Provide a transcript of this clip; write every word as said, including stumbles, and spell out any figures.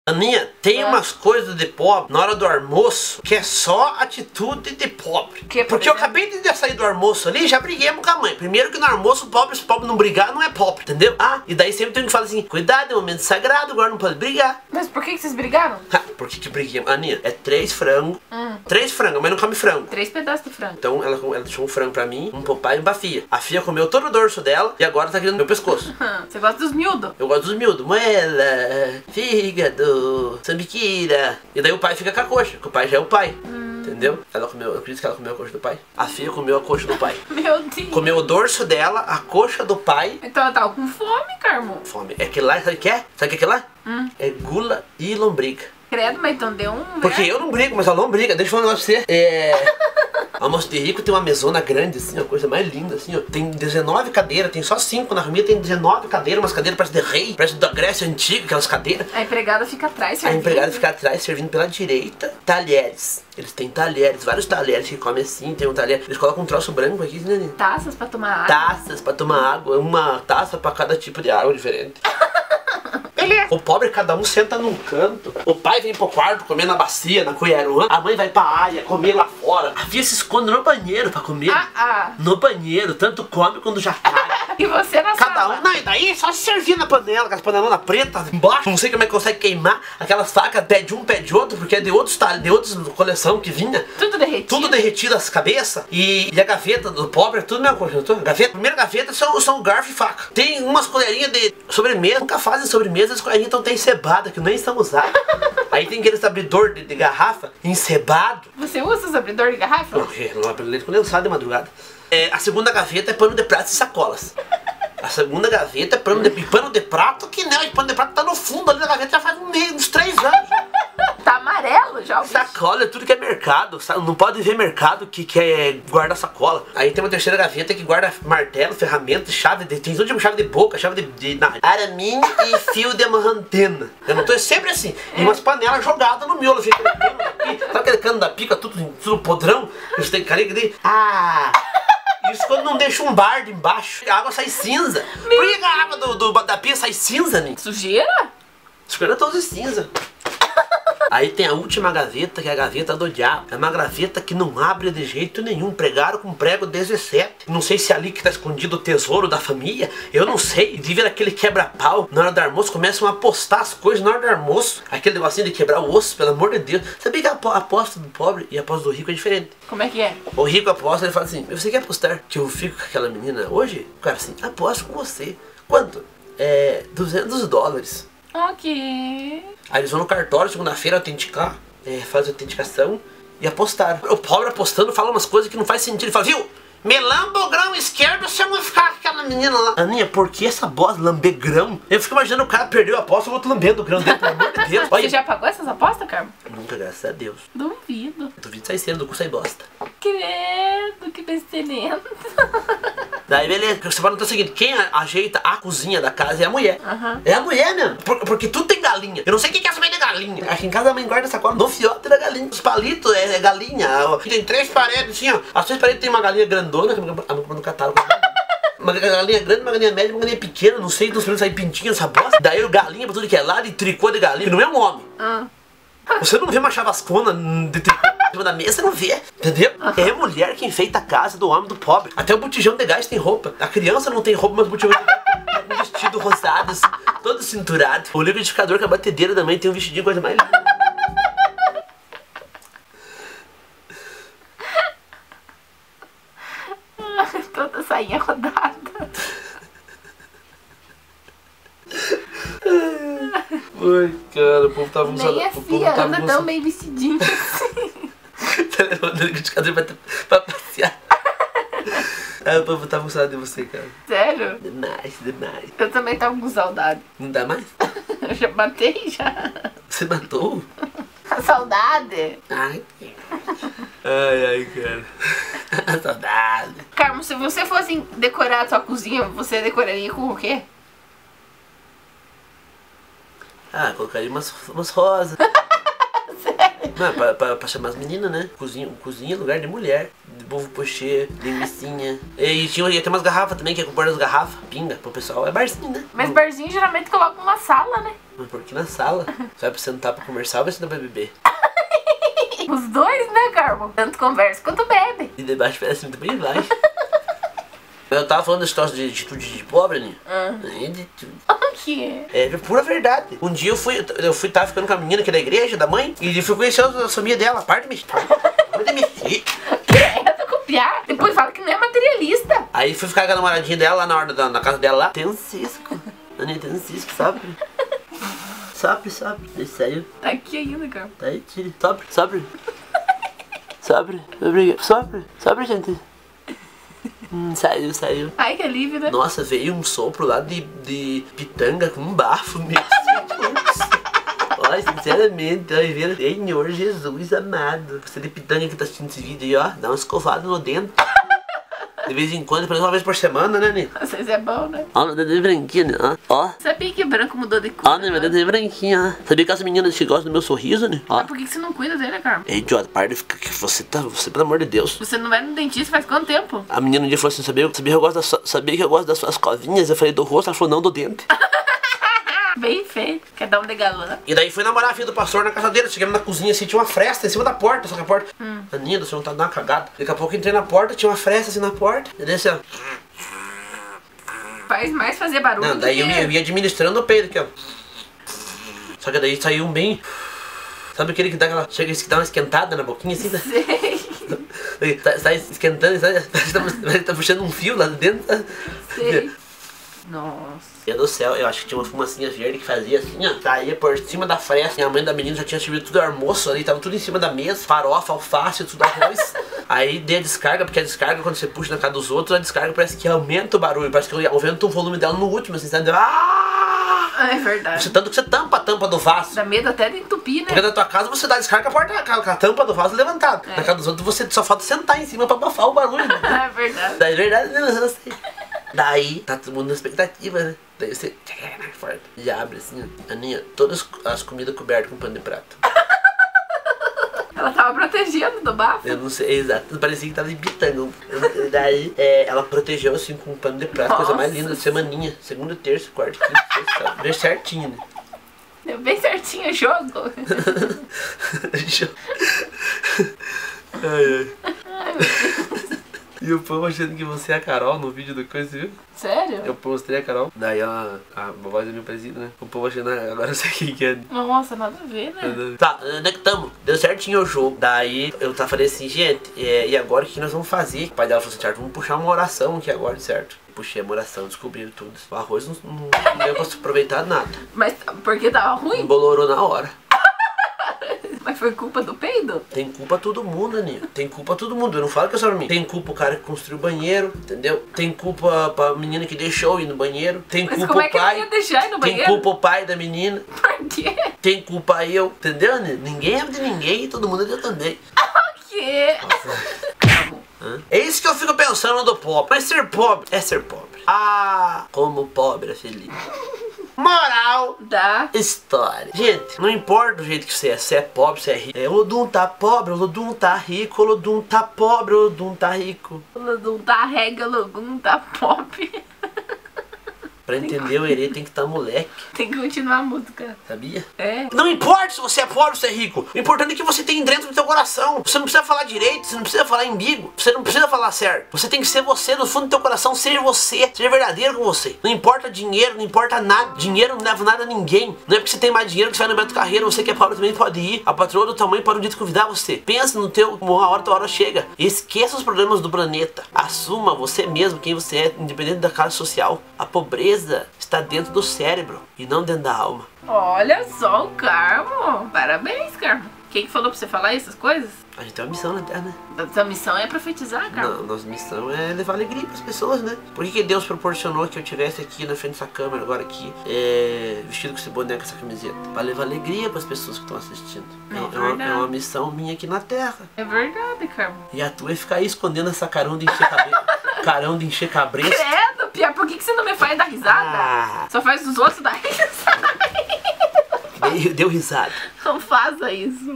Aninha, tem Ah. umas coisas de pobre na hora do almoço que é só atitude de pobre. Que, por Porque eu exemplo? acabei de sair do almoço ali e já briguemos com a mãe. Primeiro que no almoço, pobre, se pobre não brigar, não é pobre, entendeu? Ah, e daí sempre tem que falar assim, cuidado, é um momento sagrado, agora não pode brigar. Mas por que, que vocês brigaram? Ha, por que que briguemos? Aninha, é três frangos, Hum. três frangos, mas não come frango. Três pedaços de frango. Então ela, ela deixou um frango pra mim, um pro pai e um pra filha. A filha comeu todo o dorso dela e agora tá querendo meu pescoço. Você gosta dos miúdos? Eu gosto dos miúdos. Moela, fígado, sambiquira. E daí o pai fica com a coxa, que o pai já é o pai. Hum. Entendeu? Ela comeu, eu acredito que ela comeu a coxa do pai. A filha comeu a coxa do pai. Meu Deus. Comeu o dorso dela, a coxa do pai. Então ela tava com fome, Carmo. Fome. É aquele lá, sabe o que é? Sabe o que é aquele lá? Hum. É gula e lombriga. Credo, mas então deu um... Porque né? eu não brigo, mas a lombriga, deixa eu falar um negócio pra você. É... Almoço de rico tem uma mesona grande, assim, uma coisa mais linda, assim, ó. Tem dezenove cadeiras, tem só cinco na família, tem dezenove cadeiras, umas cadeiras parece de rei, parece da Grécia Antiga, aquelas cadeiras. A empregada fica atrás, A servindo. empregada fica atrás, servindo pela direita, talheres. Eles têm talheres, vários talheres que comem assim, tem um talher. Eles colocam um troço branco aqui, né? Taças pra tomar água. Taças pra tomar água, uma taça pra cada tipo de água diferente. O pobre, cada um senta num canto. O pai vem pro quarto comer na bacia, na colherona. A mãe vai pra área comer lá fora. A filha se esconde no banheiro pra comer. Ah, ah. No banheiro, tanto come quando já caga. E você na Cada sala? um, não, e daí só se servir na panela, com as panelonas pretas embaixo. Não sei como é que consegue queimar aquelas facas, pé de um, pé de outro, porque é de outros talhos, de outras coleção que vinha. Tudo derretido. Tudo derretido as cabeças. E, e a gaveta do pobre é tudo mesmo coisa. A gaveta, a primeira gaveta são, são garfo e faca. Tem umas colherinhas de sobremesa, nunca fazem sobremesa, as colherinhas estão até encebadas, que nem são usadas. Aí tem aqueles abridor de, de garrafa encebado. Você usa os abridor de garrafa? Não, não abre leite condensado de madrugada. É, a segunda gaveta é pano de prato e sacolas. A segunda gaveta é pano de, pano de prato, que não, e pano de prato tá no fundo ali da gaveta já faz um mês, uns três anos. Tá amarelo já o bicho. Sacola, tudo que é mercado, sabe? Não pode ver mercado que quer guardar sacola. Aí tem uma terceira gaveta que guarda martelo, ferramenta, chave de... Tem tudo tipo chave de boca, chave de... de na, arame e fio de antena. Eu não tô é sempre assim. E umas panelas jogadas no miolo, assim, aquele cano da pica. Sabe aquele cano da pica, tudo, tudo podrão? Eles têm carinha de... Ah... Isso quando não deixa um bardo embaixo, a água sai cinza. Por que a água do, do, da pia sai cinza, né? Sujeira? Sujeira toda cinza. Aí tem a última gaveta, que é a gaveta do diabo. É uma gaveta que não abre de jeito nenhum. Pregaram com prego dezessete. Não sei se é ali que tá escondido o tesouro da família. Eu não sei. Vive aquele quebra-pau. Na hora do almoço começam a apostar as coisas na hora do almoço. Aquele negocinho de quebrar o osso, pelo amor de Deus. Sabia que a apo- a aposta do pobre e a aposta do rico é diferente? Como é que é? O rico aposta, ele fala assim, você quer apostar que eu fico com aquela menina hoje? O cara assim, aposto com você. Quanto? É, duzentos dólares. Ok. Aí eles vão no cartório, segunda-feira, autenticar, é, faz a autenticação e apostaram. O pobre apostando fala umas coisas que não faz sentido. Ele fala, viu? Me lamba o grão esquerdo se eu não ficar com aquela menina lá. Aninha, por que essa bosta lamber grão? Eu fico imaginando o cara perdeu a aposta e o outro lambendo o grão dele, pelo amor de Deus. Olha. Você já pagou essas apostas, Carmo? Nunca, graças a Deus. Duvido. Duvido sair cedo do cu sai bosta. Credo, que bestelento. Daí beleza, você fala o seguinte, quem a- ajeita a cozinha da casa é a mulher. Aham. É a mulher mesmo, por- porque tudo tem galinha. Eu não sei o que que é essa mãe de galinha. Aqui em casa a mãe guarda sacola no fiote da galinha. Os palitos é, é galinha. Ó, tem três paredes assim, ó. As três paredes tem uma galinha grandona, que a mãe no catálogo. Uma galinha grande, uma galinha média, uma galinha pequena. Não sei, dos primeiros sair pintinho essa bosta. Daí o galinha pra tudo que é lado e tricô de galinha. Não é um homem. Ah. Você não vê uma chavascona de tricô em cima da mesa, você não vê, entendeu? É mulher que enfeita a casa do homem, do pobre. Até o botijão de gás tem roupa. A criança não tem roupa, mas o botijão de gás tem um vestido rosado, assim, todo cinturado. O liquidificador com a batedeira da mãe tem um vestidinho, coisa mais linda. Toda sainha rodada. Ai, cara, o povo tava usando. Nem a O povo filha tava anda tão bem vestidinho assim. Tá levando o liquidificador pra, pra passear. Ah, o povo tava com saudade de você, cara. Sério? Demais, demais. Eu também tava com saudade. Não dá mais? Eu já matei já. Você matou? A saudade. Ai, ai, ai, cara. Saudade. Carmo, se você fosse decorar a sua cozinha, você decoraria com o quê? Ah, colocaria umas, umas rosas. Sério? Não, pra, pra, pra chamar as meninas, né? Cozinha, cozinha é lugar de mulher. De bovo pochê, linguicinha. E tinha, ia ter umas garrafas também, que é comprar as garrafas. Pinga pro pessoal. É barzinho, né? Mas barzinho geralmente coloca uma sala, né? Mas por que na sala? Você vai sentar pra conversar ou vai sentar pra beber? Os dois, né, Carmo? Tanto conversa quanto bebe. E debaixo parece muito bem baixo. Eu tava falando da história de atitude de pobre, né? Ah. É de tudo. O que é? É pura verdade. Um dia eu fui, eu fui, tava ficando com a menina aqui da igreja, da mãe, e fui conhecer a família dela. Para de mexer. Para de mexer. Credo, copiar. Depois fala que não é materialista. Aí fui ficar com a namoradinha dela lá na hora da, na casa dela lá. Tem um cisco. Aninha, tem um cisco, sabe? Sopre, sopre. Ele saiu. Tá aqui ainda, Carmo. Tá aí, tira. Sopre, sopre. Sopre. Obrigado. Sopre. Sopre, gente. Hum, saiu, saiu. Ai, que alívio, né? Nossa, veio um sopro lá de, de pitanga com um bafo mesmo. Olha, sinceramente, olha, vendo? Senhor Jesus amado. Você de pitanga que tá assistindo esse vídeo aí, ó, dá uma escovada no dente. De vez em quando, pelo menos uma vez por semana, né, Nê? Às vezes é bom, né? Ó, meu dedo é branquinho, né? Ó, ó. Sabia que branco mudou de cor? Ó, né, meu dedo é branquinho, ó. Sabia que as meninas que gostam do meu sorriso, né? Ó. Mas por que que você não cuida dele, Carmo? É idiota, para de ficar que você tá, você, pelo amor de Deus. Você não vai no dentista faz quanto tempo? A menina um dia falou assim, sabia, sabia, que eu gosto da sua- sabia que eu gosto das suas covinhas? Eu falei, do rosto, ela falou, não, do dente. Bem feito. Quer dar um de galã? E daí fui namorar a filha do pastor na casa dele. Chegamos na cozinha assim, tinha uma fresta em cima da porta. Só que a porta. Hum. Aninha, você não tá dando uma cagada. Daqui a pouco eu entrei na porta, tinha uma fresta assim na porta. E daí assim, ó. Faz mais fazer barulho. Não, daí do eu que- ia, eu ia administrando o peido aqui, ó. Só que daí saiu um bem. Sabe aquele que dá aquela. Chega que dá uma esquentada na boquinha assim? Tá, Sei. tá, tá esquentando, tá, tá, tá puxando um fio lá dentro. Tá? Sei. Nossa. Meu Deus do céu, eu acho que tinha uma fumacinha verde que fazia assim, ó. Saía por cima da fresta. E a mãe da menina já tinha servido tudo almoço ali, tava tudo em cima da mesa. Farofa, alface, tudo arroz. Aí dei a descarga, porque a descarga, quando você puxa na casa dos outros, a descarga parece que aumenta o barulho. Parece que aumenta o volume dela no último, assim, sabe? Ah! É verdade. Você, tanto que você tampa a tampa do vaso. Dá medo até de entupir, né? Porque na tua casa você dá a descarga com a, porta, com a tampa do vaso levantada. É. Na casa dos outros você só falta sentar em cima pra abafar o barulho. É verdade. Daí é verdade, né? Eu sei. Daí, tá todo mundo na expectativa, né? Daí você forte, e abre assim, ó. Aninha, todas as comidas cobertas com pano de prato. Ela tava protegendo do bafo. Eu não sei, exato, parecia que tava de pitanga. Daí, é, ela protegeu assim com um pano de prato, coisa mais linda, semaninha. Segunda, terça, quarta, quinta, sexta, sábado. Veio certinho, né? Deu bem certinho o jogo. Deixa eu- Ai, ai. E o povo achando que você é a Carol no vídeo do coisa, viu? Sério? Eu mostrei a Carol, daí ela, a voz é meio parecida, né? O povo achando, ah, agora eu sei quem que é. Nossa, nada a ver, né? Tá, onde é que tamo? Deu certinho o jogo. Daí eu tava falando assim, gente, é, e agora o que nós vamos fazer? O pai dela falou assim, certo, vamos puxar uma oração aqui agora, certo? Puxei uma oração, descobriram tudo. O arroz não, não, não deu pra se aproveitar nada. Mas porque tava ruim? Embolorou na hora. Mas foi culpa do peido? Tem culpa todo mundo, Aninha. Tem culpa todo mundo. Eu não falo que é só pra mim. Tem culpa o cara que construiu o banheiro, entendeu? Tem culpa pra menina que deixou ir no banheiro. Tem Mas culpa como é o que ela pai. ia deixar ir no Tem banheiro? culpa o pai da menina. Por quê? Tem culpa eu, entendeu, Aninha? Ninguém é de ninguém e todo mundo é de eu também. Por quê? Calma. Hã? É isso que eu fico pensando do pobre. Mas ser pobre é ser pobre. Ah, como o pobre é feliz. Moral Dá. história. Gente, não importa do jeito que você é, se é pobre, se é rico. É, o Lodum tá pobre, o Lodum tá rico, o Lodum tá pobre, o Lodum tá rico. O Lodum tá rega, o Lodum tá pop. Pra entender o herê tem que estar moleque, Tem que continuar a música. sabia? É. Não importa se você é pobre ou se é rico. O importante é que você tem dentro do teu coração. Você não precisa falar direito, você não precisa falar embigo, você não precisa falar certo. Você tem que ser você, no fundo do teu coração, ser você, ser verdadeiro com você. Não importa dinheiro, não importa nada. Dinheiro não leva nada a ninguém. Não é porque você tem mais dinheiro que você vai no Beto Carreira, você que é pobre também pode ir. A patroa do tamanho pode um dia te convidar você. Pensa no teu, uma hora tua hora chega. Esqueça os problemas do planeta. Assuma você mesmo quem você é, independente da classe social. A pobreza está dentro do cérebro e não dentro da alma. Olha só o Carmo. Parabéns, Carmo. Quem que falou pra você falar essas coisas? A gente tem uma missão na Terra, né? A sua missão é profetizar, Carmo. Não, nossa missão é levar alegria pras pessoas, né? Por que, que Deus proporcionou que eu tivesse aqui na frente dessa câmera, agora aqui, é, vestido com esse boné, com essa camiseta? Pra levar alegria pras pessoas que estão assistindo. É É, é, uma, verdade. é uma missão minha aqui na Terra. É verdade, Carmo. E a tua é ficar aí escondendo essa carão de encher cabeça. Carão de encher cabresto. Credo, Pia, por que, que você não me faz dar risada? Ah. Só faz os outros dar risada. Deu, deu risada. Não faça isso.